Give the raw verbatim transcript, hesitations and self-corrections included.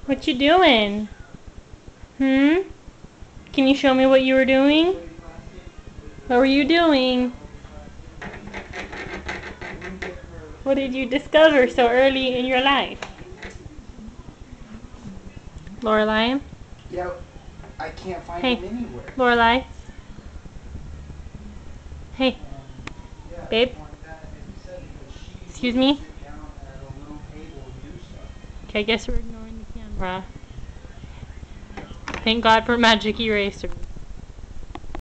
What you doing? Hmm? Can you show me what you were doing? What were you doing? What did you discover so early in your life? Lorelai? Yeah, I can't find Hey, him anywhere. Lorelai? Hey, babe? Excuse me? Okay, I guess we're ignoring the camera. Thank God for magic erasers.